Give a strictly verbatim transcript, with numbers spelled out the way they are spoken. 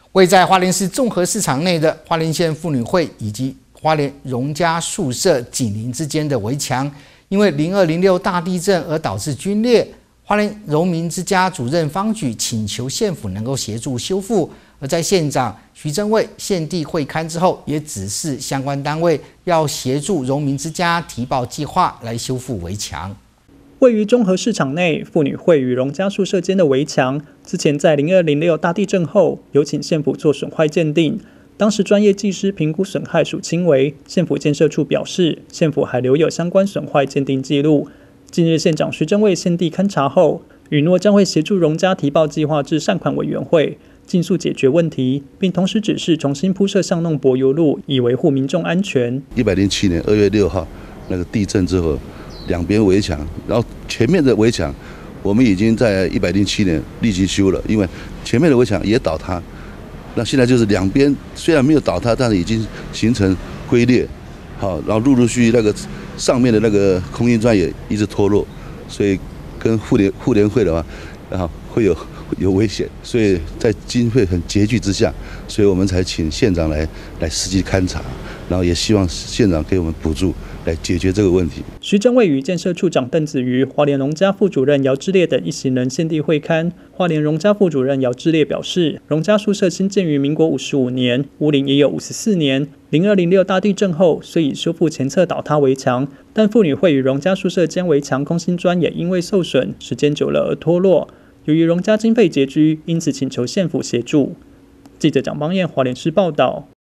位在花莲市综合市场内的花莲县妇女会以及花莲荣家宿舍紧邻之间的围墙，因为零二零六大地震而导致龟裂。花莲荣民之家主任方举请求县府能够协助修复，而在县长徐正卫县地会勘之后，也指示相关单位要协助荣民之家提报计划来修复围墙。 位于中和市场内妇女会与荣家宿舍间的围墙，之前在零二零六大地震后，有请县府做损坏鉴定。当时专业技师评估损害属轻微，县府建设处表示，县府还留有相关损坏鉴定记录。近日，县长徐正卫县地勘查后，允诺将会协助荣家提报计划至善款委员会，尽速解决问题，并同时指示重新铺设巷弄柏油路，以维护民众安全。 一百零七年二月六号那个地震之后，两边围墙，然后前面的围墙，我们已经在一百零七年立即修了，因为前面的围墙也倒塌。那现在就是两边虽然没有倒塌，但是已经形成龟裂，好，然后陆陆续续那个上面的那个空心砖也一直脱落，所以跟妇联妇联会的话，然后会有有危险，所以在经费很拮据之下，所以我们才请县长来来实际勘察，然后也希望县长给我们补助来解决这个问题。 徐正卫与建设处长邓子瑜、花莲荣家副主任姚志烈等一行人县地会勘。花莲荣家副主任姚志烈表示，荣家宿舍新建于民国五十五年，屋龄也有五十四年。零二零六大地震后，虽已修复前侧倒塌围墙，但妇女会与荣家宿舍间围墙空心砖也因为受损，时间久了而脱落。由于荣家经费拮据，因此请求县府协助。记者蒋邦彦花莲市报道。